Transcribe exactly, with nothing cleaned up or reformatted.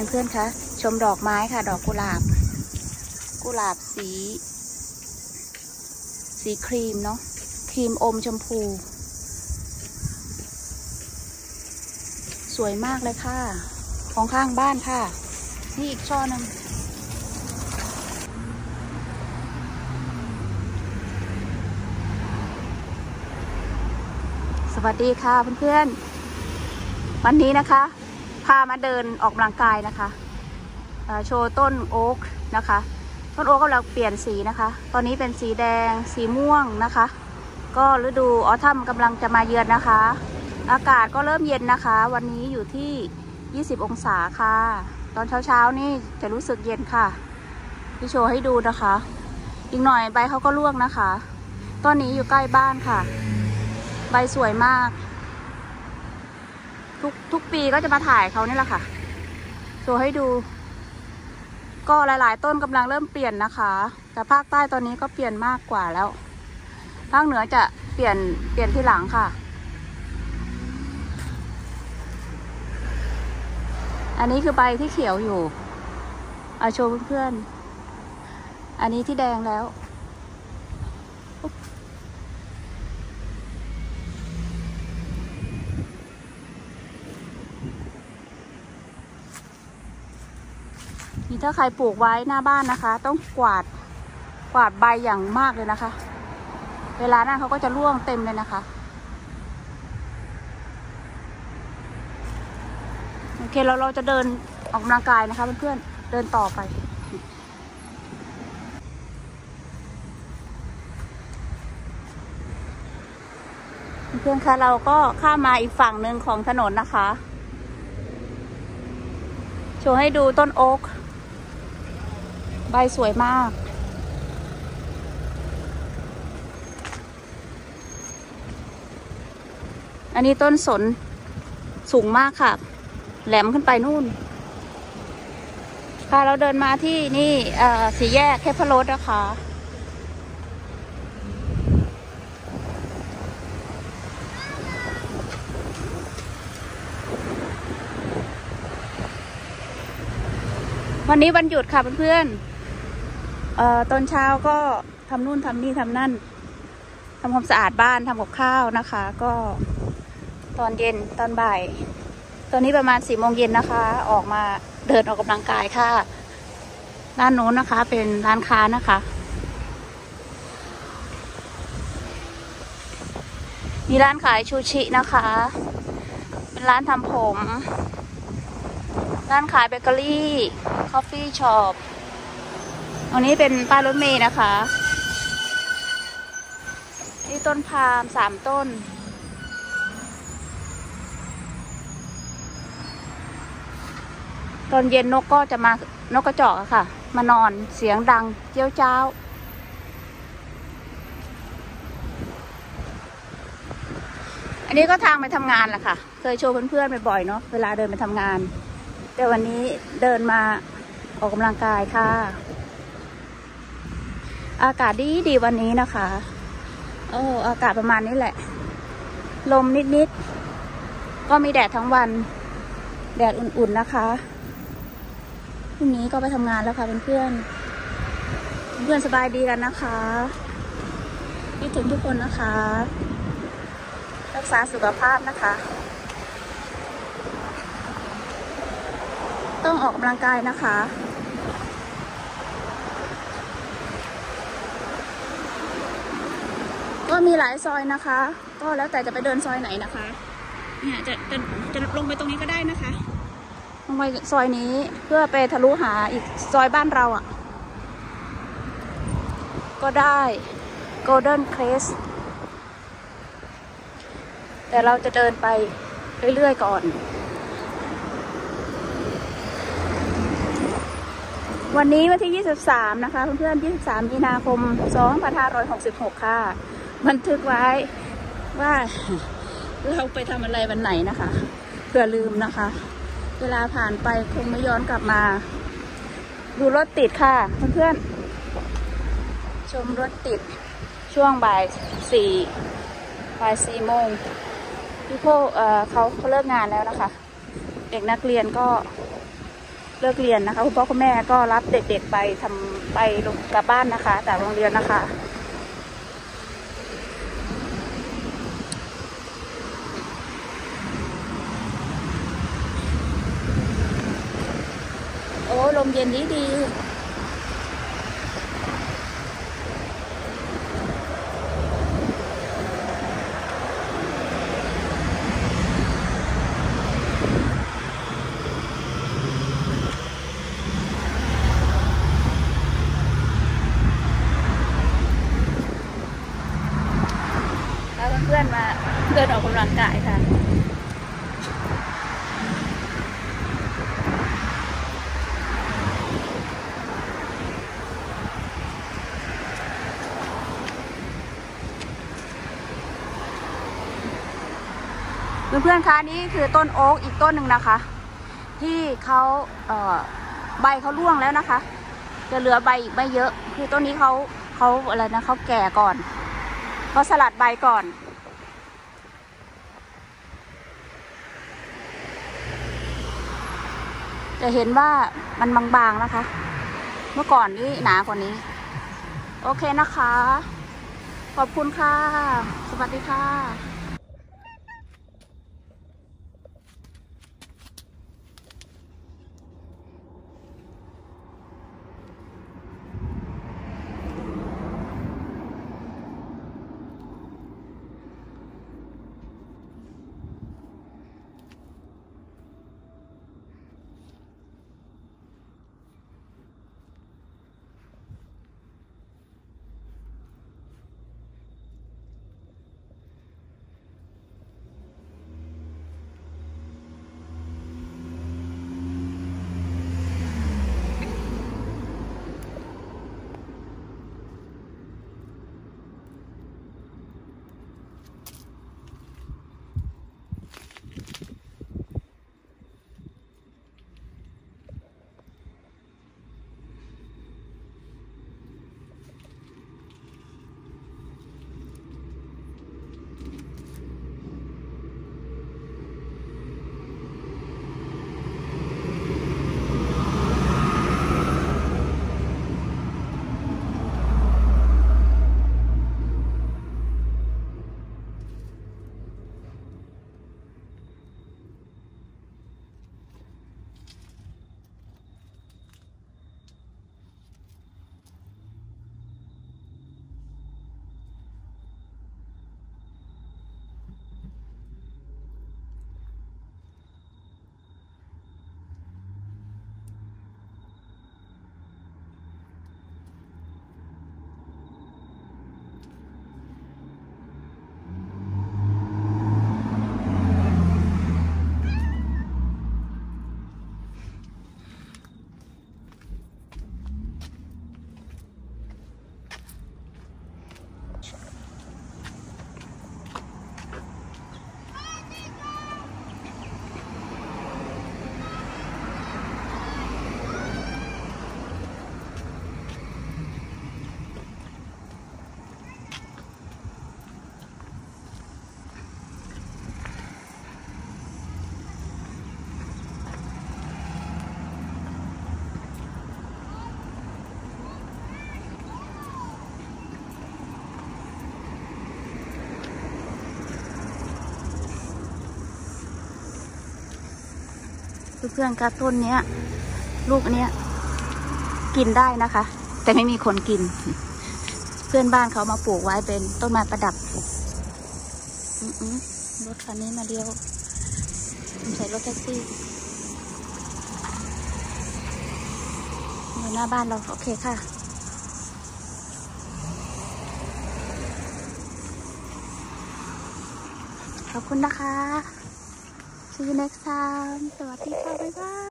เพื่อนๆคะชมดอกไม้ค่ะดอกกุหลาบกุหลาบสีสีครีมเนาะครีมอมชมพูสวยมากเลยค่ะของข้างบ้านค่ะนี่อีกช่อนึงสวัสดีค่ะเพื่อนๆวันนี้นะคะพามาเดินออกกำลังกายนะคะโชว์ต้นโอ๊กนะคะต้นโอ๊กกำลังเปลี่ยนสีนะคะตอนนี้เป็นสีแดงสีม่วงนะคะก็ฤดูออทัมกำลังจะมาเยือนนะคะอากาศก็เริ่มเย็นนะคะวันนี้อยู่ที่ยี่สิบองศาค่ะตอนเช้าๆนี่จะรู้สึกเย็นค่ะที่โชว์ให้ดูนะคะอีกหน่อยใบเขาก็ร่วงนะคะต้นนี้อยู่ใกล้บ้านค่ะใบสวยมากทุกทุกปีก็จะมาถ่ายเขานี่แหละค่ะโชว์ให้ดูก็หลายๆต้นกำลังเริ่มเปลี่ยนนะคะแต่ภาคใต้ตอนนี้ก็เปลี่ยนมากกว่าแล้วภาคเหนือจะเปลี่ยนเปลี่ยนที่หลังค่ะอันนี้คือใบที่เขียวอยู่เอาโชว์เพื่อนๆอันนี้ที่แดงแล้วนี่ถ้าใครปลูกไว้หน้าบ้านนะคะต้องกวาดกวาดใบอย่างมากเลยนะคะเวลานั้นเขาก็จะร่วงเต็มเลยนะคะโอเคเราเราจะเดินออกกำลังกายนะคะเพื่อนๆเดินต่อไปเพื่อนๆคะเราก็ข้ามมาอีกฝั่งหนึ่งของถนนนะคะโชว์ให้ดูต้นโอ๊กใบสวยมากอันนี้ต้นสนสูงมากค่ะแหลมขึ้นไปนู่นค่ะเราเดินมาที่นี่สี่แยกเทพรสนะคะวันนี้วันหยุดค่ะเพื่อนๆเอ่อตอนเช้าก็ทำนู่นทำนี่ทำนั่นทำความสะอาดบ้านทำกับข้าวนะคะก็ตอนเย็นตอนบ่ายตอนนี้ประมาณสี่โมงเย็นนะคะออกมาเดินออกกำลังกายค่ะด้านโน้นนะคะเป็นร้านค้านะคะมีร้านขายชูชินะคะเป็นร้านทำผมร้านขายเบเกอรี่คอฟฟี่ช็อปอันนี้เป็นป้ายรถเมล์นะคะนี่ต้นพาล์มสามต้นตอนเย็นนกก็จะมานกกระจอกอะค่ะมานอนเสียงดังเจี้ยวจ้าวอันนี้ก็ทางไปทำงานแหละค่ะเคยโชว์เพื่อนๆบ่อยๆเนาะเวลาเดินไปทำงานแต่วันนี้เดินมาออกกำลังกายค่ะอากาศดีดีวันนี้นะคะโอ้อากาศประมาณนี้แหละลมนิดๆก็มีแดดทั้งวันแดดอุ่นๆนะคะพรุ่งนี้ก็ไปทำงานแล้วค่ะเพื่อนๆเพื่อนสบายดีกันนะคะคิดถึงทุกคนนะคะรักษาสุขภาพนะคะต้องออกกำลังกายนะคะก็มีหลายซอยนะคะก็แล้วแต่จะไปเดินซอยไหนนะคะเนี่ยจะจะจะลงไปตรงนี้ก็ได้นะคะลงไปซอยนี้เพื่อไปทะลุหาอีกซอยบ้านเราอ่ะก็ได้ Golden Crest แต่เราจะเดินไปเรื่อยๆก่อนวันนี้วันที่ยี่สิบสามนะคะเพื่อนๆยี่สิบสามมีนาคมสองพันห้าร้อยหกสิบหกค่ะบันทึกไว้ว่าเราไปทำอะไรวันไหนนะคะเผื่อลืมนะคะเวลาผ่านไปคงไม่ย้อนกลับมาดูรถติดค่ะเพื่อนๆชมรถติดช่วงบ่ายสี่บ่ายสี่โมงพี่พวกเอ่อเขาเขาเลิกงานแล้วนะคะเด็กนักเรียนก็เลิกเรียนนะคะคุณพ่อคุณแม่ก็รับเด็กๆไปทำไปลงกลับบ้านนะคะจากโรงเรียนนะคะโอ้ลมเย็นดีดีเพื่อนมาเดินออกกำลังกายค่ะเพื่อนๆคะนี่คือต้นโอ๊กอีกต้นหนึ่งนะคะ ที่เขาเอ่อใบเขาร่วงแล้วนะคะจะเหลือใบอีกไม่เยอะคือต้นนี้เขาเขาอะไรนะเขาแก่ก่อนเขาสลัดใบก่อนจะเห็นว่ามันบางๆนะคะเมื่อก่อนนี่หนากว่านี้โอเคนะคะขอบคุณค่ะสวัสดีค่ะเพื่อนๆคะต้นเนี้ยลูกเนี้ยกินได้นะคะแต่ไม่มีคนกินเพื่อนบ้านเขามาปลูกไว้เป็นต้นไม้ประดับรถคันนี้มาเดียวใส่รถแท็กซี่อยู่หน้าบ้านเราโอเคค่ะขอบคุณนะคะ See you next time สวัสดีค่ะบ๊ายบาย